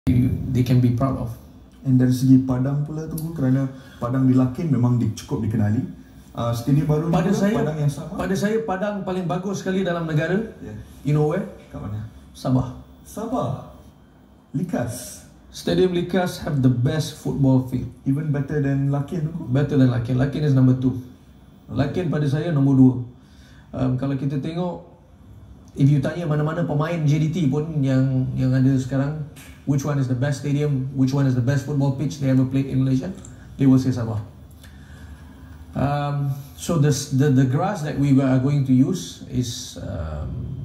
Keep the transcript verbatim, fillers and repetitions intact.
they can be proud of. And dari segi Padang pula tunggu, kerana Padang di Lakin memang di, cukup dikenali. Uh, stadium baru pada juga saya, Padang yang sama. Pada saya Padang paling bagus sekali dalam negara. Yeah. You know where? Kat mana? Sabah. Sabah. Likas. Stadium Likas have the best football field. Even better than Lakin tunggu? Better than Lakin. Lakin is number two. Okay. Lakin pada saya nombor dua. Um, kalau kita tengok, if you tanya mana-mana pemain J D T pun yang yang ada sekarang, which one is the best stadium, which one is the best football pitch they ever played in Malaysia, they will say Sabah. Um, so this, the the grass that we are going to use is um,